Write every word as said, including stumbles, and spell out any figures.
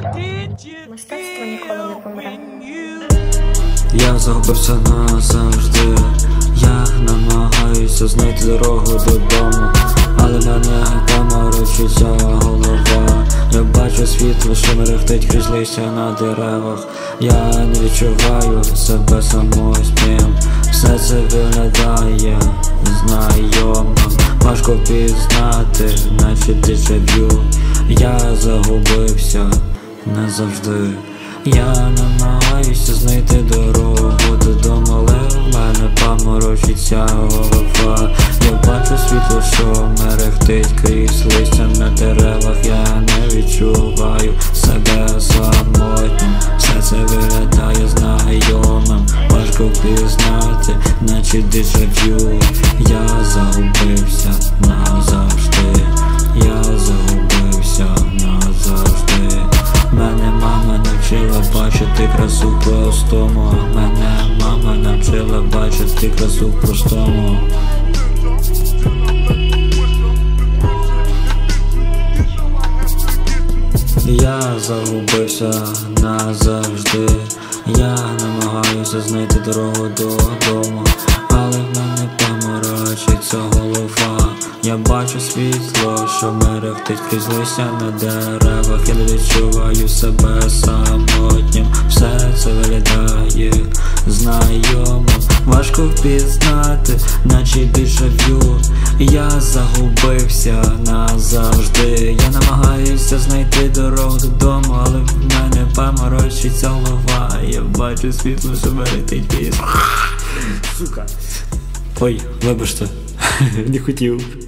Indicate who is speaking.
Speaker 1: Мистецтво ніколи не помре.
Speaker 2: Я загубився назавжди. Я намагаюся знайти дорогу додому, але мене паморочиться голова. Я бачу світло, що мерехтить крізь листя на деревах. Я не відчуваю себе самотнім. Все це виглядає знайомо. Важко пізнати, наче дежавю. Я загубився назавжди. Я намагаюся знайти дорогу додому, але в мене паморочиться голова. Я бачу світло, що мерехтить крізь листя на деревах. Я не відчуваю себе самотнім. Все це виглядає знайомим. Важко пізнати, наче дежавю. Я загубився назавжди. Я загубився назавжди. Мене мама навчила бачити красу в простому. Мене мама навчила бачити красу в простому. Я загубився назавжди. Я намагаюся знайти дорогу додому, але в мене паморочиться голова. Я бачу світло, що мерехтить крізь листя на деревах. Я не відчуваю себе самотнім. Все це виглядає знайомим. Важко впізнати, наче дежавю. Я загубився назавжди. Я намагаюся знайти дорогу додому, але в мене паморочиться голова. Я бачу світло, що мерехтить крізь. Сука. Ой, вибачте, не хотів.